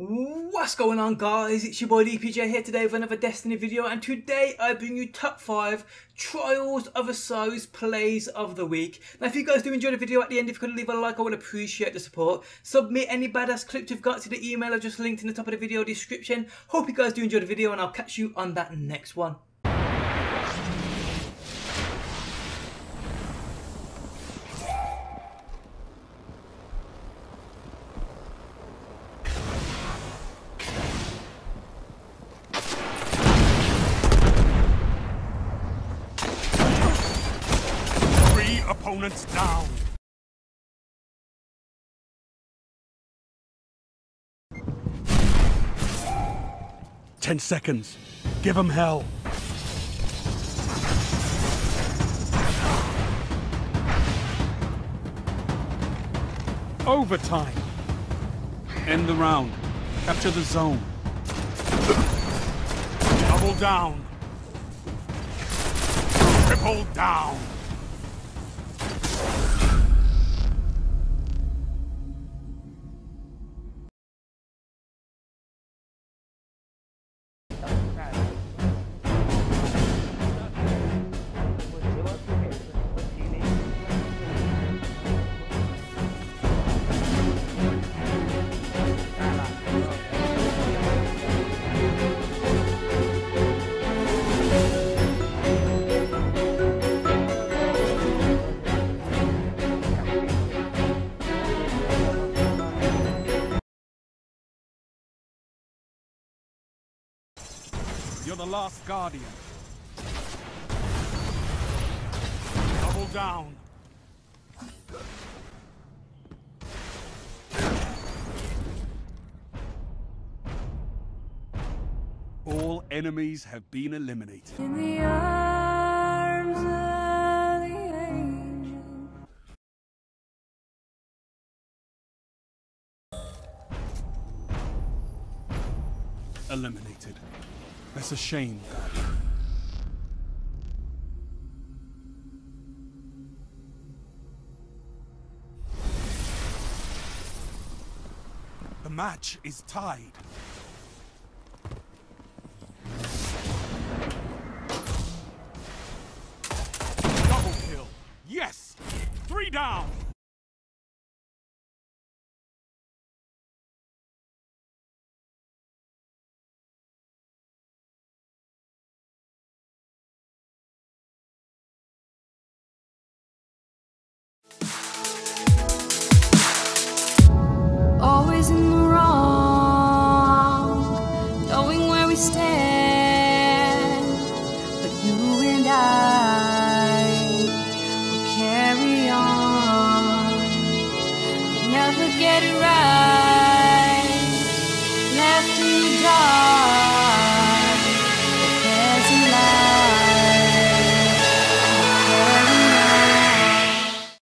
What's going on, guys? It's your boy DPJ here today with another Destiny video, and today I bring you top 5 Trials of Osiris plays of the week. Now if you guys do enjoy the video, at the end if you could leave a like, I would appreciate the support. Submit any badass clips you've got to the email I just linked in the top of the video description. Hope you guys do enjoy the video, and I'll catch you on that next one. Opponents down. "10 seconds. Give them hell." Overtime. End the round. Capture the zone. Double down. Triple down. You're the last guardian. Double down. All enemies have been eliminated. In the arms of the angel. Eliminated. That's a shame, Guardian. The match is tied. Double kill. Yes! 3 down! Always in the wrong, knowing where we stand, but you and I will carry on. We never get it right.